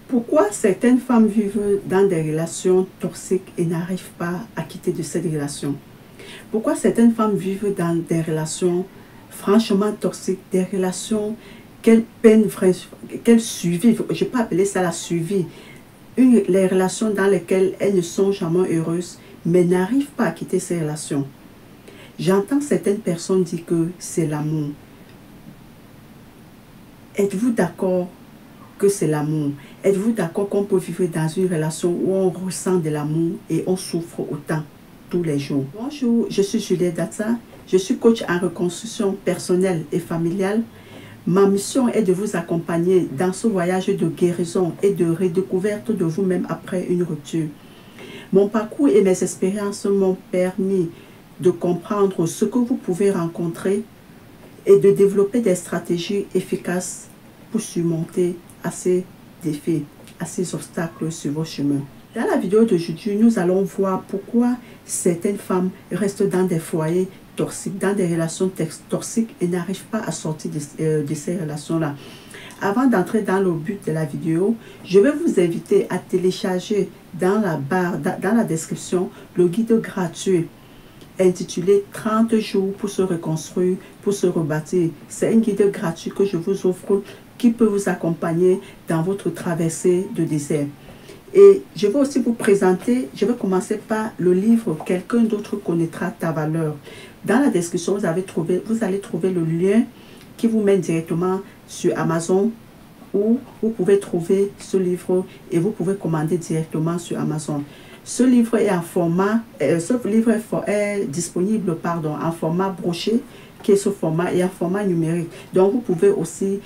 Pourquoi certaines femmes vivent dans des relations toxiques et n'arrivent pas à quitter de cette relation? Pourquoi certaines femmes vivent dans des relations franchement toxiques, des relations qu'elles peinent, qu'elles suivent, je peux appeler ça la suivi, les relations dans lesquelles elles ne sont jamais heureuses, mais n'arrivent pas à quitter ces relations? J'entends certaines personnes dire que c'est l'amour. Êtes-vous d'accord que c'est l'amour? Êtes-vous d'accord qu'on peut vivre dans une relation où on ressent de l'amour et on souffre autant tous les jours? Bonjour, je suis Juliette Datsa, je suis coach en reconstruction personnelle et familiale. Ma mission est de vous accompagner dans ce voyage de guérison et de redécouverte de vous-même après une rupture. Mon parcours et mes expériences m'ont permis de comprendre ce que vous pouvez rencontrer et de développer des stratégies efficaces pour surmonter à ces défis, à ces obstacles sur vos chemins. Dans la vidéo d'aujourd'hui, nous allons voir pourquoi certaines femmes restent dans des foyers toxiques, dans des relations toxiques et n'arrivent pas à sortir de ces relations-là. Avant d'entrer dans le but de la vidéo, je vais vous inviter à télécharger dans la barre, dans la description, le guide gratuit intitulé 30 jours pour se reconstruire, pour se rebâtir. C'est un guide gratuit que je vous offre qui peut vous accompagner dans votre traversée de désert. Et je vais aussi vous présenter, je vais commencer par le livre « Quelqu'un d'autre connaîtra ta valeur ». Dans la description, vous allez trouver le lien qui vous mène directement sur Amazon, où vous pouvez trouver ce livre et vous pouvez commander directement sur Amazon. Ce livre est en format, est disponible en format broché, qui est ce format, et en format numérique. Donc vous pouvez aussi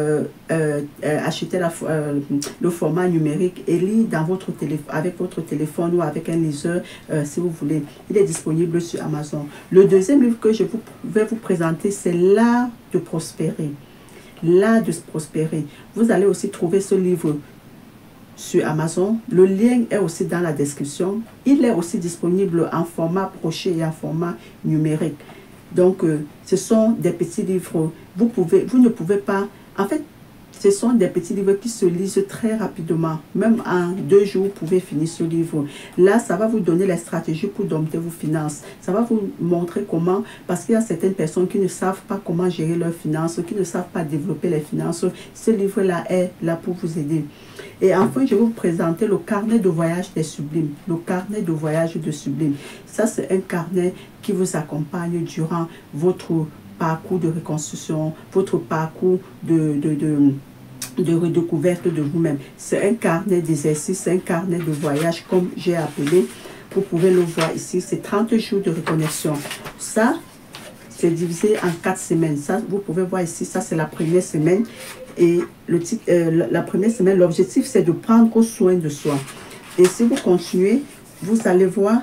acheter le format numérique et lire dans votre avec votre téléphone ou avec un liseur si vous voulez. Il est disponible sur Amazon. Le deuxième livre que je vais vous présenter, c'est L'art de prospérer. L'art de prospérer. Vous allez aussi trouver ce livre sur Amazon. Le lien est aussi dans la description. Il est aussi disponible en format broché et en format numérique. Donc, ce sont des petits livres. Vous ne pouvez pas... En fait, ce sont des petits livres qui se lisent très rapidement. Même en 2 jours, vous pouvez finir ce livre. Là, ça va vous donner les stratégies pour dompter vos finances. Ça va vous montrer comment, parce qu'il y a certaines personnes qui ne savent pas comment gérer leurs finances, qui ne savent pas développer les finances. Ce livre-là est là pour vous aider. Et enfin, je vais vous présenter le carnet de voyage des sublimes. Le carnet de voyage des sublimes. Ça, c'est un carnet qui vous accompagne durant votre parcours de reconstruction, votre parcours de redécouverte de vous-même. C'est un carnet d'exercice, c'est un carnet de voyage, comme j'ai appelé. Vous pouvez le voir ici, c'est 30 jours de reconnexion. Ça, c'est divisé en 4 semaines. Ça, vous pouvez voir ici, ça c'est la première semaine. Et la première semaine, l'objectif, c'est de prendre soin de soi. Et si vous continuez, vous allez voir,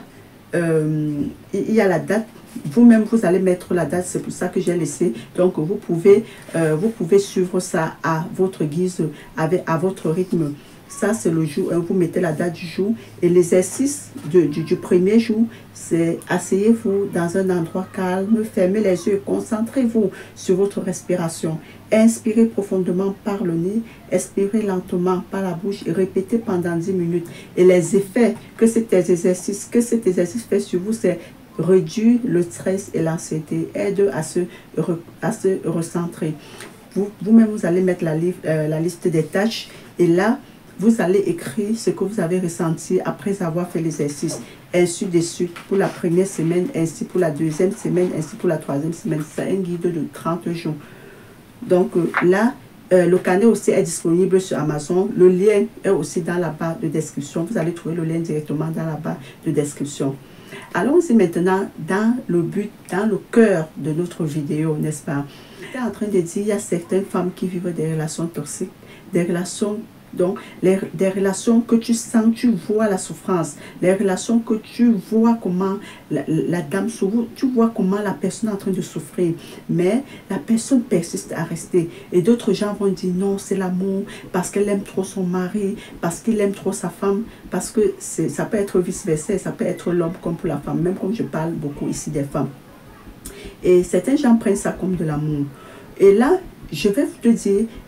il y a la date. Vous-même, vous allez mettre la date, c'est pour ça que j'ai laissé. Donc, vous pouvez suivre ça à votre guise, à votre rythme. Ça, c'est le jour, vous mettez la date du jour. Et l'exercice du premier jour, c'est asseyez-vous dans un endroit calme, fermez les yeux, concentrez-vous sur votre respiration. Inspirez profondément par le nez, expirez lentement par la bouche et répétez pendant 10 minutes. Et les effets que cet exercice fait sur vous, c'est réduire le stress et l'anxiété, aide à se recentrer. Vous-même, vous allez mettre la liste des tâches et là, vous allez écrire ce que vous avez ressenti après avoir fait l'exercice. Ainsi de suite pour la première semaine, ainsi pour la deuxième semaine, ainsi pour la troisième semaine. C'est un guide de 30 jours. Donc là, le carnet aussi est disponible sur Amazon. Le lien est aussi dans la barre de description. Vous allez trouver le lien directement dans la barre de description. Allons-y maintenant dans le but, dans le cœur de notre vidéo, n'est-ce pas? J'étais en train de dire, il y a certaines femmes qui vivent des relations toxiques, des relations... Donc, des relations que tu sens, tu vois la souffrance, les relations que tu vois comment la dame souffre, tu vois comment la personne est en train de souffrir, mais la personne persiste à rester. Et d'autres gens vont dire non, c'est l'amour, parce qu'elle aime trop son mari, parce qu'il aime trop sa femme, parce que ça peut être vice-versa, ça peut être l'homme comme pour la femme, même comme je parle beaucoup ici des femmes. Et certains gens prennent ça comme de l'amour. Et là, je vais te dire,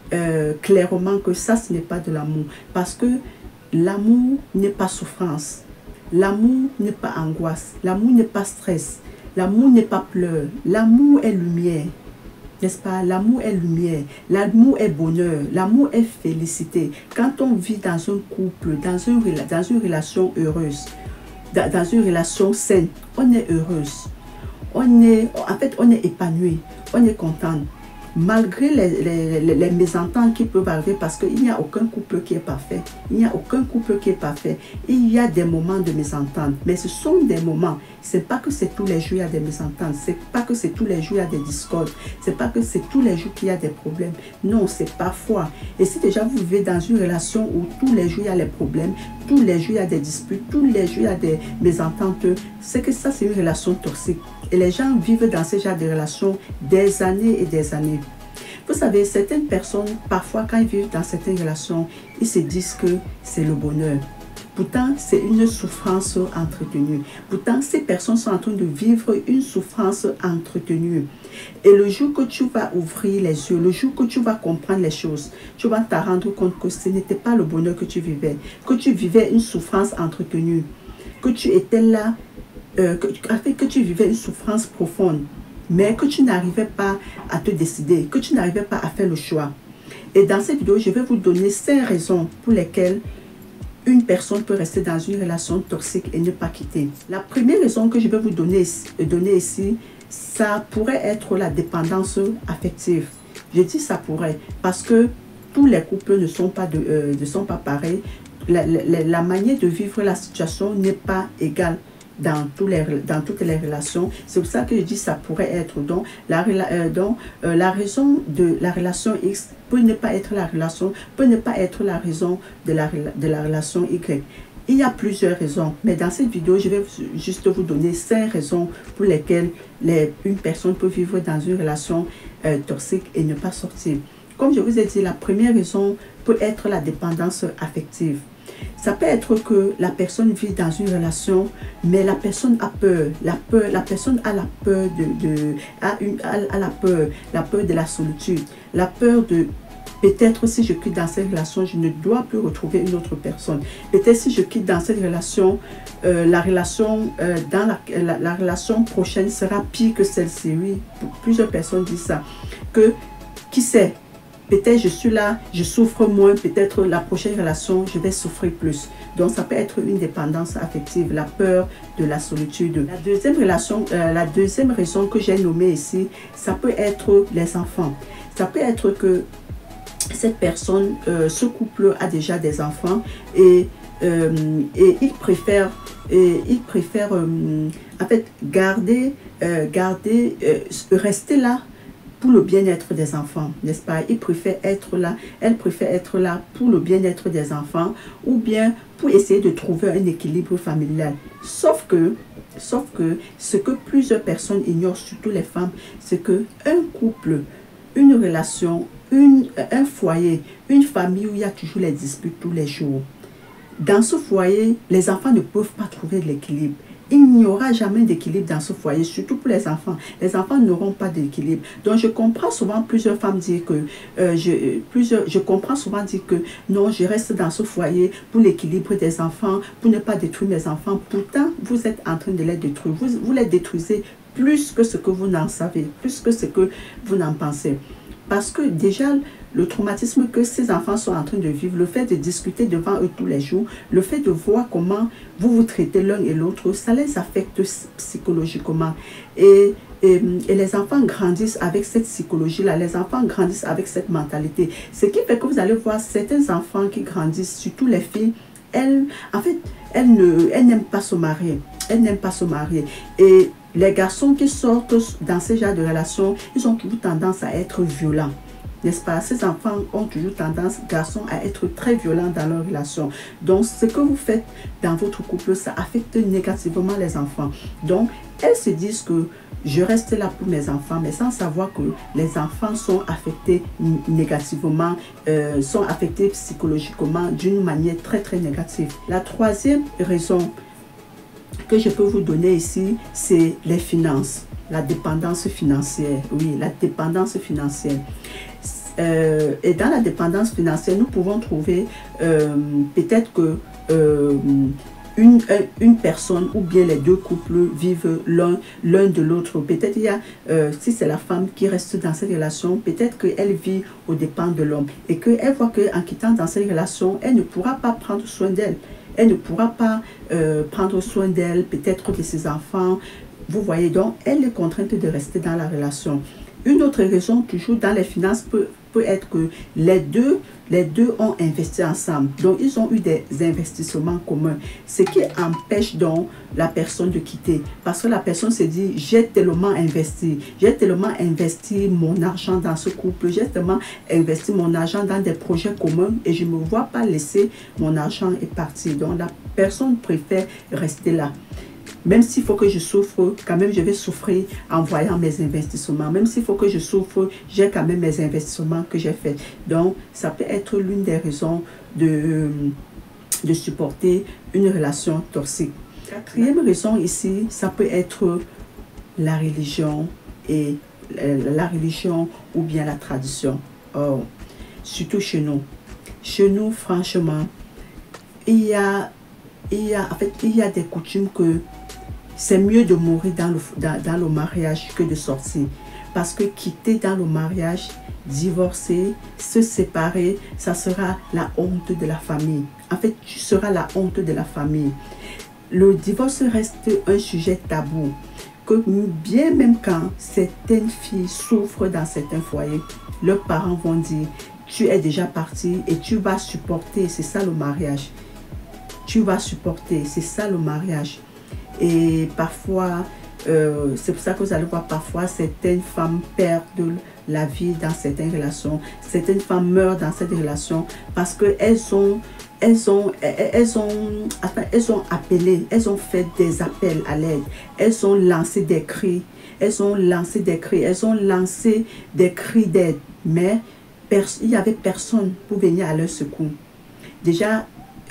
clairement que ça, ce n'est pas de l'amour. Parce que l'amour n'est pas souffrance. L'amour n'est pas angoisse. L'amour n'est pas stress. L'amour n'est pas pleurs. L'amour est lumière. N'est-ce pas? L'amour est lumière. L'amour est bonheur. L'amour est félicité. Quand on vit dans un couple, dans une relation heureuse, dans une relation saine, on est heureuse. En fait, on est épanoui. On est content. Malgré les mésententes qui peuvent arriver, parce qu'il n'y a aucun couple qui est parfait. Il n'y a aucun couple qui est parfait. Il y a des moments de mésentente, mais ce sont des moments. Ce n'est pas que c'est tous les jours il y a des mésententes. Ce n'est pas que c'est tous les jours il y a des discordes. Ce n'est pas que c'est tous les jours qu'il y a des problèmes. Non, c'est parfois. Et si déjà vous vivez dans une relation où tous les jours il y a les problèmes, tous les jours il y a des disputes, tous les jours il y a des mésententes, c'est que ça, c'est une relation toxique. Et les gens vivent dans ce genre de relations des années et des années. Vous savez, certaines personnes, parfois, quand ils vivent dans certaines relations, ils se disent que c'est le bonheur. Pourtant, c'est une souffrance entretenue. Pourtant, ces personnes sont en train de vivre une souffrance entretenue. Et le jour que tu vas ouvrir les yeux, le jour que tu vas comprendre les choses, tu vas te rendre compte que ce n'était pas le bonheur que tu vivais, que tu vivais une souffrance entretenue, que tu étais là, que tu vivais une souffrance profonde, mais que tu n'arrivais pas à te décider, que tu n'arrivais pas à faire le choix. Et dans cette vidéo, je vais vous donner 5 raisons pour lesquelles une personne peut rester dans une relation toxique et ne pas quitter. La première raison que je vais vous donner ici, ça pourrait être la dépendance affective. Je dis ça pourrait, parce que tous les couples ne sont pas pareils. La manière de vivre la situation n'est pas égale dans toutes les relations. C'est pour ça que je dis ça pourrait être. Donc, la raison de la relation X peut ne pas être la raison de la relation Y. Il y a plusieurs raisons, mais dans cette vidéo, je vais juste vous donner 5 raisons pour lesquelles une personne peut vivre dans une relation toxique et ne pas sortir. Comme je vous ai dit, la première raison peut être la dépendance affective. Ça peut être que la personne vit dans une relation, mais la personne a peur. La personne a la peur la peur de la solitude, la peur de peut-être si je quitte dans cette relation, je ne dois plus retrouver une autre personne. Peut-être si je quitte dans cette relation, la relation prochaine sera pire que celle-ci. Oui, plusieurs personnes disent ça. Qui sait? Peut-être je suis là, je souffre moins, peut-être la prochaine relation, je vais souffrir plus. Donc, ça peut être une dépendance affective, la peur de la solitude. La deuxième raison que j'ai nommée ici, ça peut être les enfants. Ça peut être que cette personne, ce couple a déjà des enfants et il préfère en fait rester là pour le bien-être des enfants, n'est-ce pas? Il préfère être là, elle préfère être là pour le bien-être des enfants ou bien pour essayer de trouver un équilibre familial. Sauf que ce que plusieurs personnes ignorent, surtout les femmes, c'est que un couple, une relation, un foyer, une famille où il y a toujours les disputes tous les jours. Dans ce foyer, les enfants ne peuvent pas trouver de l'équilibre. Il n'y aura jamais d'équilibre dans ce foyer, surtout pour les enfants. Les enfants n'auront pas d'équilibre. Donc, je comprends souvent plusieurs femmes dire que, je comprends souvent dire que non, je reste dans ce foyer pour l'équilibre des enfants, pour ne pas détruire mes enfants. Pourtant, vous êtes en train de les détruire. Vous les détruisez plus que ce que vous n'en savez, plus que ce que vous n'en pensez. Parce que déjà, le traumatisme que ces enfants sont en train de vivre, le fait de discuter devant eux tous les jours, le fait de voir comment vous vous traitez l'un et l'autre, ça les affecte psychologiquement. Et les enfants grandissent avec cette psychologie-là, les enfants grandissent avec cette mentalité. Ce qui fait que vous allez voir certains enfants qui grandissent, surtout les filles, elles n'aiment pas se marier. Elles n'aiment pas se marier. Et les garçons qui sortent dans ce genre de relations, ils ont toujours tendance à être violents. N'est-ce pas? Ces enfants ont toujours tendance, garçons, à être très violents dans leur relation. Donc, ce que vous faites dans votre couple, ça affecte négativement les enfants. Donc, elles se disent que je reste là pour mes enfants, mais sans savoir que les enfants sont affectés négativement, sont affectés psychologiquement d'une manière très, très négative. La troisième raison que je peux vous donner ici, c'est les finances. La dépendance financière, oui, la dépendance financière. Et dans la dépendance financière, nous pouvons trouver peut-être que une personne ou bien les deux couples vivent l'un de l'autre. Peut-être il y a, si c'est la femme qui reste dans cette relation, peut-être qu'elle vit aux dépens de l'homme et qu'elle voit qu'en quittant dans cette relation, elle ne pourra pas prendre soin d'elle. Elle ne pourra pas prendre soin d'elle, peut-être de ses enfants. Vous voyez, donc elle est contrainte de rester dans la relation. Une autre raison, toujours dans les finances, peut être que les deux ont investi ensemble. Donc, ils ont eu des investissements communs. Ce qui empêche donc la personne de quitter. Parce que la personne se dit, j'ai tellement investi mon argent dans ce couple, j'ai tellement investi mon argent dans des projets communs et je ne me vois pas laisser mon argent et partir. Donc, la personne préfère rester là. Même s'il faut que je souffre, quand même je vais souffrir en voyant mes investissements. Même s'il faut que je souffre, j'ai quand même mes investissements que j'ai faits. Donc, ça peut être l'une des raisons de supporter une relation toxique. Quatrième raison ici, ça peut être la religion et la religion ou bien la tradition. Oh, surtout chez nous. Chez nous, franchement, il y a des coutumes que c'est mieux de mourir dans le mariage que de sortir. Parce que quitter dans le mariage, divorcer, se séparer, ça sera la honte de la famille. En fait, tu seras la honte de la famille. Le divorce reste un sujet tabou. Que bien même quand certaines filles souffrent dans certains foyers, leurs parents vont dire, tu es déjà parti et tu vas supporter, c'est ça le mariage. Tu vas supporter, c'est ça le mariage. Et parfois, c'est pour ça que vous allez voir parfois certaines femmes perdent la vie dans certaines relations. Certaines femmes meurent dans cette relation parce qu'elles ont appelé, elles ont fait des appels à l'aide. Elles ont lancé des cris. Elles ont lancé des cris d'aide. Mais il n'y avait personne pour venir à leur secours. Déjà,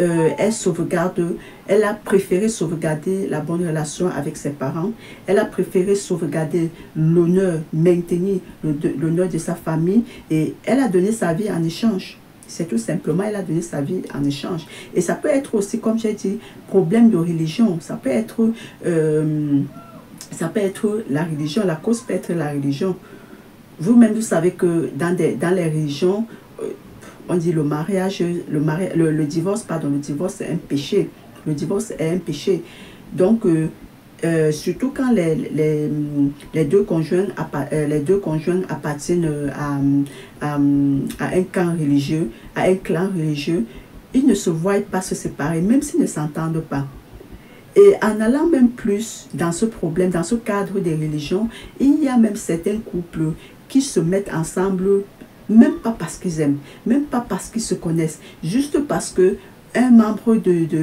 elle a préféré sauvegarder la bonne relation avec ses parents. Elle a préféré sauvegarder l'honneur, maintenir l'honneur de sa famille. Et elle a donné sa vie en échange. C'est tout simplement, elle a donné sa vie en échange. Et ça peut être aussi, comme j'ai dit, problème de religion. Ça peut être la religion. La cause peut être la religion. Vous-même, vous savez que dans les religions, on dit le divorce est un péché. Le divorce est un péché. Donc, surtout quand les deux conjoints appartiennent à un clan religieux, ils ne se voient pas se séparer, même s'ils ne s'entendent pas. Et en allant même plus dans ce problème, dans ce cadre des religions, il y a même certains couples qui se mettent ensemble, même pas parce qu'ils aiment, même pas parce qu'ils se connaissent, juste parce que un membre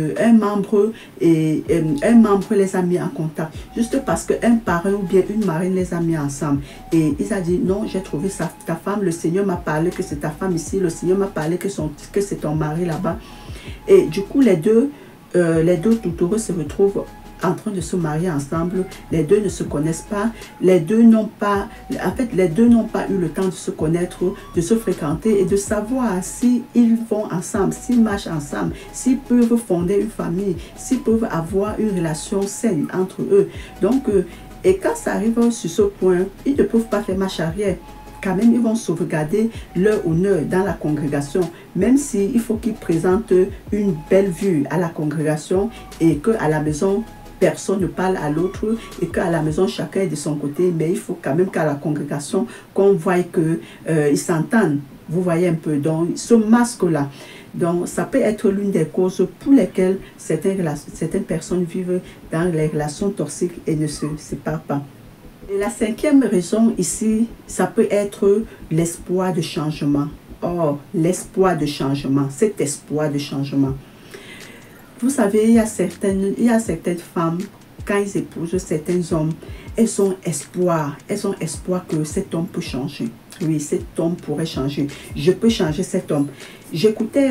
les a mis en contact, juste parce qu'un parrain ou bien une marraine les a mis ensemble. Et il a dit, non, j'ai trouvé ta femme, le Seigneur m'a parlé que c'est ta femme ici, le Seigneur m'a parlé que c'est ton mari là-bas. Et du coup, les deux toutoureux se retrouvent en train de se marier ensemble. Les deux ne se connaissent pas, les deux n'ont pas eu le temps de se connaître, de se fréquenter et de savoir s'ils vont ensemble, s'ils marchent ensemble, s'ils peuvent fonder une famille, s'ils peuvent avoir une relation saine entre eux. Donc, et quand ça arrive sur ce point, ils ne peuvent pas faire marche arrière. Quand même, ils vont sauvegarder leur honneur dans la congrégation, même s'il faut qu'ils présentent une belle vue à la congrégation et qu'à la maison, personne ne parle à l'autre et qu'à la maison, chacun est de son côté. Mais il faut quand même qu'à la congrégation, qu'on voie qu'ils s'entendent. Vous voyez un peu, donc ce masque-là. Donc, ça peut être l'une des causes pour lesquelles certaines personnes vivent dans les relations toxiques et ne se séparent pas. Et la cinquième raison ici, ça peut être l'espoir de changement. Oh, l'espoir de changement, cet espoir de changement. Vous savez, il y a certaines femmes, quand ils épousent certains hommes, elles ont espoir que cet homme peut changer. Oui, cet homme pourrait changer. Je peux changer cet homme. J'écoutais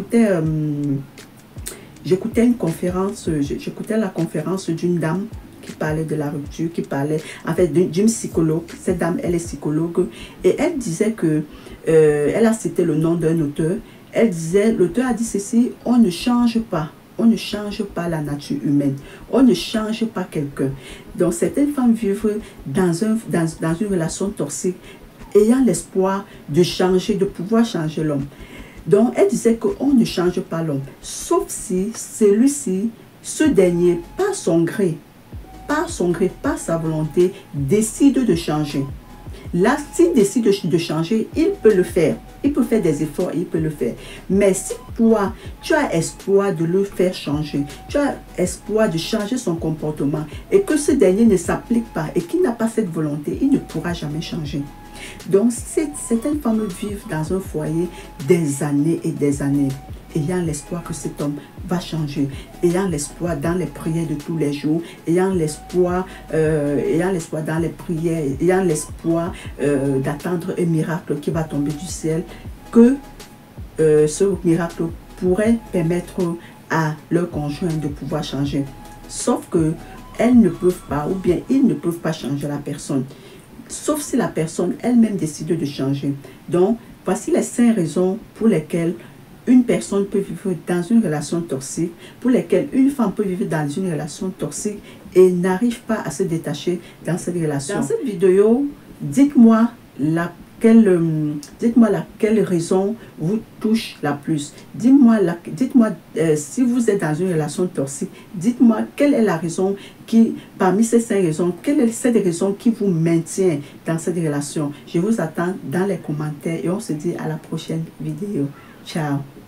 une conférence, j'écoutais la conférence d'une dame qui parlait de la rupture, qui parlait en fait d'une psychologue. Cette dame, elle est psychologue et elle disait que, elle a cité le nom d'un auteur. Elle disait, l'auteur a dit ceci, on ne change pas. On ne change pas la nature humaine. On ne change pas quelqu'un. Donc, certaines femmes vivent dans une relation toxique, ayant l'espoir de changer, de pouvoir changer l'homme. Donc, elle disait qu'on ne change pas l'homme, sauf si celui-ci, ce dernier, par son gré, par sa volonté, décide de changer. Là, s'il décide de changer, il peut le faire. Il peut faire des efforts, il peut le faire. Mais si toi, tu as espoir de le faire changer, tu as espoir de changer son comportement et que ce dernier ne s'applique pas et qu'il n'a pas cette volonté, il ne pourra jamais changer. Donc, certaines femmes vivent dans un foyer des années et des années, ayant l'espoir que cet homme va changer, ayant l'espoir dans les prières de tous les jours, ayant l'espoir dans les prières, ayant l'espoir d'attendre un miracle qui va tomber du ciel, que ce miracle pourrait permettre à leur conjoint de pouvoir changer. Sauf que elles ne peuvent pas, ou bien ils ne peuvent pas changer la personne, sauf si la personne elle-même décide de changer. Donc, voici les 5 raisons pour lesquelles une personne peut vivre dans une relation toxique, pour lesquelles une femme peut vivre dans une relation toxique et n'arrive pas à se détacher dans cette relation. Dans cette vidéo, dites-moi laquelle raison vous touche la plus. Dites-moi si vous êtes dans une relation toxique, dites-moi quelle est la raison qui, parmi ces 5 raisons, quelle est cette raison qui vous maintient dans cette relation. Je vous attends dans les commentaires et on se dit à la prochaine vidéo. Ciao.